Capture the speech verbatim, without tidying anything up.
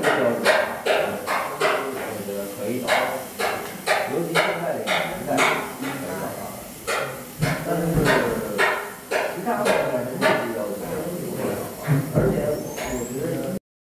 标准，这个可以找到，尤其现在这个时代，可以找到。但是其他方面人家比较多，而且。